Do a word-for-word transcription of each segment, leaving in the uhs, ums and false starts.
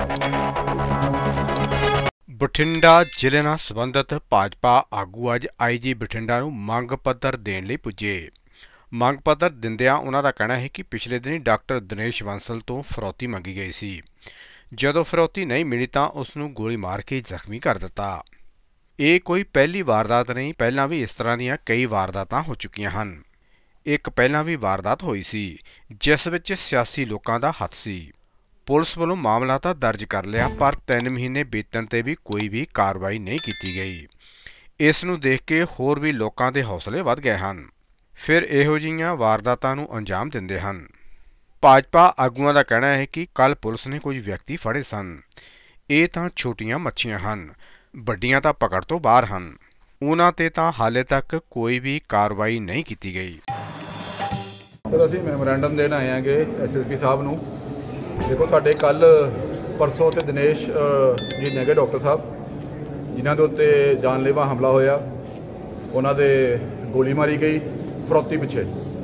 ਬਠਿੰਡਾ ਜ਼ਿਲ੍ਹੇ ਨਾਲ ਸੰਬੰਧਿਤ ਭਾਜਪਾ ਆਗੂ ਅੱਜ ਆਈ ਜੀ ਬਠਿੰਡਾ ਨੂੰ ਮੰਗ ਪੱਤਰ ਦੇਣ ਲਈ ਪੁੱਜੇ। ਮੰਗ ਪੱਤਰ ਦਿੰਦਿਆਂ ਉਹਨਾਂ ਦਾ ਕਹਿਣਾ ਹੈ ਕਿ ਪਿਛਲੇ ਦਿਨੀ ਡਾਕਟਰ ਦਿਨੇਸ਼ ਬਾਂਸਲ ਤੋਂ ਫਰੌਤੀ ਮੰਗੀ ਗਈ ਸੀ। ਜਦੋਂ ਫਰੌਤੀ ਨਹੀਂ ਮਿਲੀ ਤਾਂ ਉਸ ਨੂੰ ਗੋਲੀ ਮਾਰ ਕੇ ਜ਼ਖਮੀ ਕਰ ਦਿੱਤਾ। ਇਹ ਕੋਈ ਪਹਿਲੀ ਵਾਰਦਾਤ ਨਹੀਂ, ਪਹਿਲਾਂ ਵੀ ਇਸ ਤਰ੍ਹਾਂ ਦੀਆਂ ਕਈ ਵਾਰਦਾਤਾਂ ਹੋ ਚੁੱਕੀਆਂ ਹਨ। ਇੱਕ ਪਹਿਲਾਂ ਵੀ ਵਾਰਦਾਤ ਹੋਈ ਸੀ ਜਿਸ ਵਿੱਚ ਸਿਆਸੀ ਲੋਕਾਂ ਦਾ ਹੱਥ ਸੀ। ਪੁਲਿਸ ਵੱਲੋਂ ਮਾਮਲਾ ਤਾਂ ਦਰਜ ਕਰ ਲਿਆ, ਪਰ ਤਿੰਨ ਮਹੀਨੇ ਬੀਤਣ ਤੇ ਵੀ ਕੋਈ ਵੀ ਕਾਰਵਾਈ ਨਹੀਂ ਕੀਤੀ ਗਈ। ਇਸ ਨੂੰ ਦੇਖ ਕੇ ਹੋਰ ਵੀ ਲੋਕਾਂ ਦੇ ਹੌਸਲੇ ਵੱਧ ਗਏ ਹਨ, ਫਿਰ ਇਹੋ ਜਿਹੀਆਂ ਵਾਰਦਾਤਾਂ ਨੂੰ ਅੰਜਾਮ ਦਿੰਦੇ ਹਨ। ਭਾਜਪਾ ਆਗੂਆਂ ਦਾ ਕਹਿਣਾ ਹੈ ਕਿ ਕੱਲ੍ਹ ਪੁਲਿਸ ਨੇ ਕੁਝ ਵਿਅਕਤੀ ਫੜੇ ਸਨ। ਇਹ ਤਾਂ ਛੋਟੀਆਂ ਮੱਛੀਆਂ ਹਨ, ਵੱਡੀਆਂ ਤਾਂ ਪਕੜ ਤੋਂ ਬਾਹਰ ਹਨ। ਉਹਨਾਂ ਤੇ ਤਾਂ ਹਾਲੇ ਤੱਕ ਕੋਈ ਵੀ ਕਾਰਵਾਈ ਨਹੀਂ ਕੀਤੀ ਗਈ। ਸਰ, ਅਸੀਂ ਮੈਮੋਰੈਂਡਮ ਦੇਣ ਆਏ ਹਾਂਗੇ ਐਸ ਐਸ ਪੀ ਸਾਹਿਬ ਨੂੰ। ਦੇਖੋ, ਸਾਡੇ ਕੱਲ ਪਰਸੋਂ ਤੇ ਦਿਨੇਸ਼ ਜੀ ਨੇਗੇ ਡਾਕਟਰ ਸਾਹਿਬ, ਜਿਨ੍ਹਾਂ ਦੇ ਉੱਤੇ ਜਾਨਲੇਵਾ ਹਮਲਾ ਹੋਇਆ, ਉਹਨਾਂ ਦੇ ਗੋਲੀ ਮਾਰੀ ਗਈ ਫਰੌਤੀ ਪਿੱਛੇ।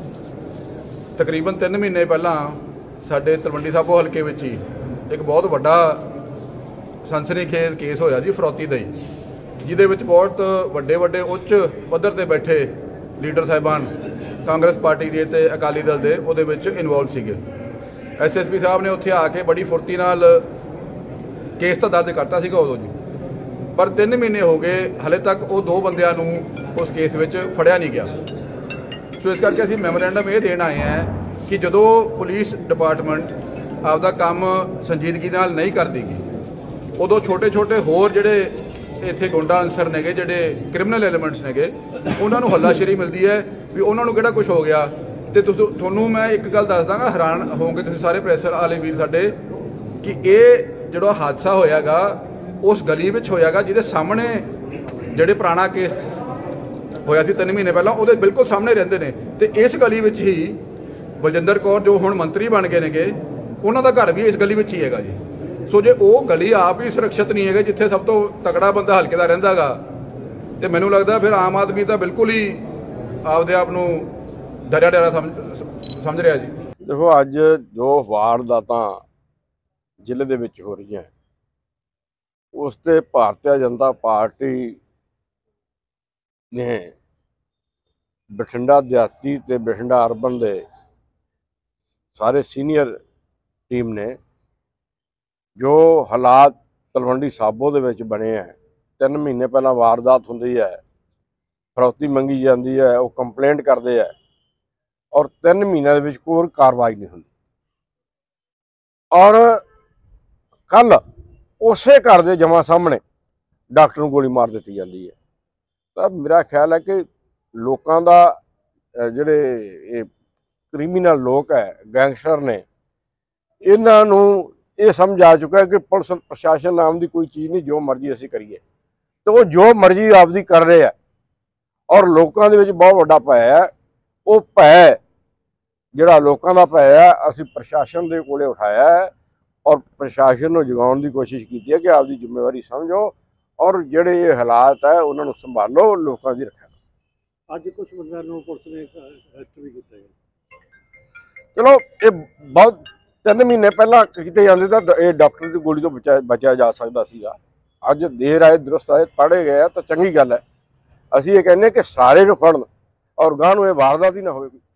ਤਕਰੀਬਨ ਤਿੰਨ ਮਹੀਨੇ ਪਹਿਲਾਂ ਸਾਡੇ ਤਲਵੰਡੀ ਸਾਬੋ ਹਲਕੇ ਵਿੱਚ ਹੀ ਇੱਕ ਬਹੁਤ ਵੱਡਾ ਸਨਸਨੀਖੇਜ਼ ਕੇਸ ਹੋਇਆ ਜੀ ਫਰੌਤੀ ਦਾ ਹੀ, ਜਿਹਦੇ ਵਿੱਚ ਬਹੁਤ ਵੱਡੇ ਵੱਡੇ ਉੱਚ ਪੱਧਰ ਤੇ ਬੈਠੇ ਲੀਡਰ ਸਾਹਿਬਾਨ ਕਾਂਗਰਸ ਪਾਰਟੀ ਦੇ ਤੇ ਅਕਾਲੀ ਦਲ ਦੇ ਉਹਦੇ ਵਿੱਚ ਇਨਵੋਲਵ ਸੀਗੇ। ਐਸ ਐਸ ਪੀ ਸਾਹਿਬ ਨੇ ਉੱਥੇ ਆ ਕੇ ਬੜੀ ਫੁਰਤੀ ਨਾਲ ਕੇਸ ਤਾਂ ਦਰਜ ਕਰਤਾ ਸੀਗਾ ਉਦੋਂ ਜੀ, ਪਰ ਤਿੰਨ ਮਹੀਨੇ ਹੋ ਗਏ ਹਾਲੇ ਤੱਕ ਉਹ ਦੋ ਬੰਦਿਆਂ ਨੂੰ ਉਸ ਕੇਸ ਵਿੱਚ ਫੜਿਆ ਨਹੀਂ ਗਿਆ। ਸੋ ਇਸ ਕਰਕੇ ਅਸੀਂ ਮੈਮੋਰੈਂਡਮ ਇਹ ਦੇਣ ਆਏ ਹਾਂ ਕਿ ਜਦੋਂ ਪੁਲਿਸ ਡਿਪਾਰਟਮੈਂਟ ਆਪਦਾ ਕੰਮ ਸੰਜੀਦਗੀ ਨਾਲ ਨਹੀਂ ਕਰਦੀਗੀ, ਉਦੋਂ ਛੋਟੇ ਛੋਟੇ ਹੋਰ ਜਿਹੜੇ ਇੱਥੇ ਗੁੰਡਾ ਅਨਸਰ ਨੇਗੇ, ਜਿਹੜੇ ਕ੍ਰਿਮੀਨਲ ਐਲੀਮੈਂਟਸ ਨੇਗੇ, ਉਹਨਾਂ ਨੂੰ ਹੱਲਾਸ਼ੇਰੀ ਮਿਲਦੀ ਹੈ ਵੀ ਉਹਨਾਂ ਨੂੰ ਕਿਹੜਾ ਕੁਝ ਹੋ ਗਿਆ। ਤੇ ਤੁਸੀਂ ਤੁਹਾਨੂੰ ਮੈਂ ਇੱਕ ਗੱਲ ਦੱਸ ਦਾਂਗਾ, ਹੈਰਾਨ ਹੋਵੋਗੇ ਤੁਸੀਂ ਸਾਰੇ ਪ੍ਰੈਸ ਵਾਲੇ ਵੀਰ ਸਾਡੇ, ਕਿ ਇਹ ਜਿਹੜਾ ਹਾਦਸਾ ਹੋਇਆਗਾ ਉਸ ਗਲੀ ਵਿੱਚ ਹੋਇਆਗਾ ਜਿਹਦੇ ਸਾਹਮਣੇ ਜਿਹੜੇ ਪੁਰਾਣਾ ਕੇਸ ਹੋਇਆ ਸੀ ਤਿੰਨ ਮਹੀਨੇ ਪਹਿਲਾਂ, ਉਹਦੇ ਬਿਲਕੁਲ ਸਾਹਮਣੇ ਰਹਿੰਦੇ ਨੇ। ਤੇ ਇਸ ਗਲੀ ਵਿੱਚ ਹੀ ਬਲਜਿੰਦਰ ਕੌਰ ਜੋ ਹੁਣ ਮੰਤਰੀ ਬਣ ਗਏ ਨੇਗੇ, ਉਹਨਾਂ ਦਾ ਘਰ ਵੀ ਇਸ ਗਲੀ ਵਿੱਚ ਹੀ ਹੈਗਾ ਜੀ। ਸੋ ਜੇ ਉਹ ਗਲੀ ਆਪ ਹੀ ਸੁਰੱਖਿਅਤ ਨਹੀਂ ਹੈਗੇ, ਜਿੱਥੇ ਸਭ ਤੋਂ ਤਕੜਾ ਬੰਦਾ ਹਲਕੇ ਦਾ ਰਹਿੰਦਾ ਗਾ, ਤੇ ਮੈਨੂੰ ਲੱਗਦਾ ਫਿਰ ਆਮ ਆਦਮੀ ਤਾਂ ਬਿਲਕੁਲ ਹੀ ਆਪਦੇ ਆਪ ਨੂੰ ਡਰਿਆ ਡਰਿਆ ਸਮਝ ਸਮਝ ਰਿਹਾ ਜੀ। ਦੇਖੋ, ਅੱਜ ਜੋ ਵਾਰਦਾਤਾਂ ਜ਼ਿਲ੍ਹੇ ਦੇ ਵਿੱਚ ਹੋ ਰਹੀਆਂ, ਉਸ ਤੇ ਭਾਰਤੀ ਜਨਤਾ ਪਾਰਟੀ ਨੇ ਬਠਿੰਡਾ ਦਿਹਾਤੀ ਤੇ ਬਠਿੰਡਾ ਅਰਬਨ ਦੇ ਸਾਰੇ ਸੀਨੀਅਰ ਟੀਮ ਨੇ ਜੋ ਹਾਲਾਤ ਤਲਵੰਡੀ ਸਾਬੋ ਦੇ ਵਿੱਚ ਬਣੇ ਹੈ, ਤਿੰਨ ਮਹੀਨੇ ਪਹਿਲਾਂ ਵਾਰਦਾਤ ਹੁੰਦੀ ਹੈ, ਫਰੌਤੀ ਮੰਗੀ ਜਾਂਦੀ ਹੈ, ਉਹ ਕੰਪਲੇਂਟ ਕਰਦੇ ਹੈ, ਔਰ ਤਿੰਨ ਮਹੀਨਿਆਂ ਦੇ ਵਿੱਚ ਕੋਈ ਕਾਰਵਾਈ ਨਹੀਂ ਹੁੰਦੀ। ਔਰ ਕੱਲ ਉਸੇ ਘਰ ਦੇ ਜਮਾਂ ਸਾਹਮਣੇ ਡਾਕਟਰ ਨੂੰ ਗੋਲੀ ਮਾਰ ਦਿੱਤੀ ਜਾਂਦੀ ਹੈ। ਤਾਂ ਮੇਰਾ ਖਿਆਲ ਹੈ ਕਿ ਲੋਕਾਂ ਦਾ ਜਿਹੜੇ ਇਹ ਕ੍ਰਿਮੀਨਲ ਲੋਕ ਹੈ, ਗੈਂਗਸਟਰ ਨੇ, ਇਹਨਾਂ ਨੂੰ ਇਹ ਸਮਝ ਆ ਚੁੱਕਾ ਹੈ ਕਿ ਪੁਲਿਸ ਪ੍ਰਸ਼ਾਸਨ ਨਾਮ ਦੀ ਕੋਈ ਚੀਜ਼ ਨਹੀਂ, ਜੋ ਮਰਜ਼ੀ ਅਸੀਂ ਕਰੀਏ। ਤੇ ਉਹ ਜੋ ਮਰਜ਼ੀ ਆਪਦੀ ਕਰ ਰਹੇ ਆ, ਔਰ ਲੋਕਾਂ ਦੇ ਵਿੱਚ ਬਹੁਤ ਵੱਡਾ ਭੈ ਹੈ। ਉਹ ਭੈ ਜਿਹੜਾ ਲੋਕਾਂ ਦਾ ਭੈ ਹੈ, ਅਸੀਂ ਪ੍ਰਸ਼ਾਸਨ ਦੇ ਕੋਲੇ ਉਠਾਇਆ ਹੈ, ਔਰ ਪ੍ਰਸ਼ਾਸਨ ਨੂੰ ਜਗਾਉਣ ਦੀ ਕੋਸ਼ਿਸ਼ ਕੀਤੀ ਹੈ ਕਿ ਆਪਦੀ ਜ਼ਿੰਮੇਵਾਰੀ ਸਮਝੋ, ਔਰ ਜਿਹੜੇ ਇਹ ਹਾਲਾਤ ਹੈ ਉਹਨਾਂ ਨੂੰ ਸੰਭਾਲੋ, ਲੋਕਾਂ ਦੀ ਰੱਖਿਆ। ਅੱਜ ਕੁਝ ਬੰਦਿਆਂ ਨੂੰ ਪੁਲਿਸ ਨੇ ਅਰੈਸਟ ਵੀ ਕੀਤਾ ਹੈ। ਚਲੋ, ਇਹ ਬਹੁਤ ਤਿੰਨ ਮਹੀਨੇ ਪਹਿਲਾਂ ਕੀਤੇ ਜਾਂਦੇ ਤਾਂ ਇਹ ਡਾਕਟਰ ਦੀ ਗੋਲੀ ਤੋਂ ਬਚਾ ਬਚਿਆ ਜਾ ਸਕਦਾ ਸੀਗਾ। ਅੱਜ ਦੇਰ ਆਏ ਦਰੁਸਤ ਆਏ, ਪੜ੍ਹੇ ਗਏ ਤਾਂ ਚੰਗੀ ਗੱਲ ਹੈ। ਅਸੀਂ ਇਹ ਕਹਿੰਦੇ ਕਿ ਸਾਰੇ ਨੂੰ ਫੜਨ ਔਰ ਗਾਹ ਨੂੰ ਇਹ ਵਾਰਦਾਤ ਹੀ ਨਾ ਹੋਵੇ।